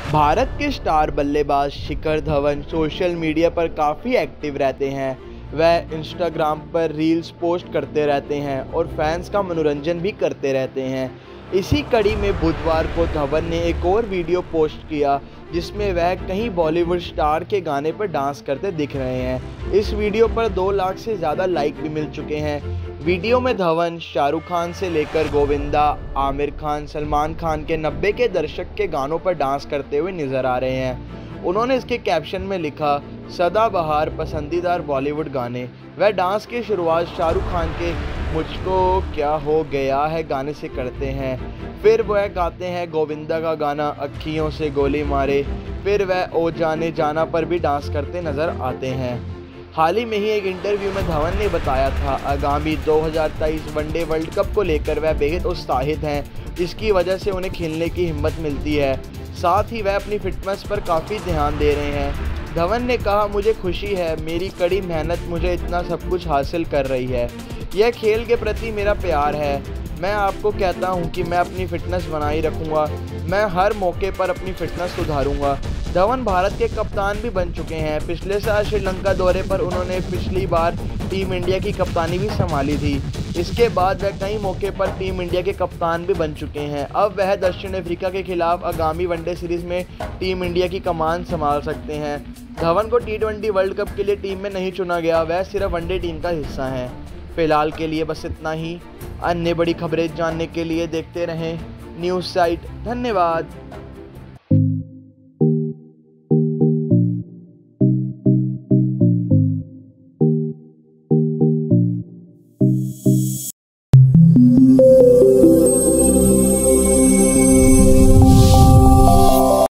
भारत के स्टार बल्लेबाज Shikhar Dhawan social media पर काफ़ी एक्टिव रहते हैं। वह इंस्टाग्राम पर रील्स पोस्ट करते रहते हैं और फैंस का मनोरंजन भी करते रहते हैं। इसी कड़ी में बुधवार को धवन ने एक और वीडियो पोस्ट किया जिसमें वह कई बॉलीवुड स्टार के गाने पर डांस करते दिख रहे हैं। इस वीडियो पर 2 लाख से ज़्यादा लाइक भी मिल चुके हैं। वीडियो में धवन शाहरुख खान से लेकर गोविंदा, आमिर खान, सलमान खान के 90 के दशक के गानों पर डांस करते हुए नजर आ रहे हैं। उन्होंने इसके कैप्शन में लिखा, सदाबहार पसंदीदा बॉलीवुड गाने। वह डांस की शुरुआत शाहरुख खान के मुझको क्या हो गया है गाने से करते हैं। फिर वह गाते हैं गोविंदा का गाना अखियों से गोली मारे। फिर वह ओ जाने जाना पर भी डांस करते नजर आते हैं। हाल ही में ही एक इंटरव्यू में धवन ने बताया था, आगामी 2023 वनडे वर्ल्ड कप को लेकर वह बेहद उत्साहित हैं, जिसकी वजह से उन्हें खेलने की हिम्मत मिलती है। साथ ही वह अपनी फिटनेस पर काफ़ी ध्यान दे रहे हैं। धवन ने कहा, मुझे खुशी है, मेरी कड़ी मेहनत मुझे इतना सब कुछ हासिल कर रही है। यह खेल के प्रति मेरा प्यार है। मैं आपको कहता हूं कि मैं अपनी फ़िटनेस बनाए रखूंगा। मैं हर मौके पर अपनी फ़िटनेस सुधारूंगा। धवन भारत के कप्तान भी बन चुके हैं। पिछले साल श्रीलंका दौरे पर उन्होंने पिछली बार टीम इंडिया की कप्तानी भी संभाली थी। इसके बाद वह कई मौके पर टीम इंडिया के कप्तान भी बन चुके हैं। अब वह दक्षिण अफ्रीका के खिलाफ आगामी वनडे सीरीज़ में टीम इंडिया की कमान संभाल सकते हैं। धवन को T20 वर्ल्ड कप के लिए टीम में नहीं चुना गया, वह सिर्फ वनडे टीम का हिस्सा हैं। फिलहाल के लिए बस इतना ही। अन्य बड़ी खबरें जानने के लिए देखते रहें न्यूज़ साइट। धन्यवाद।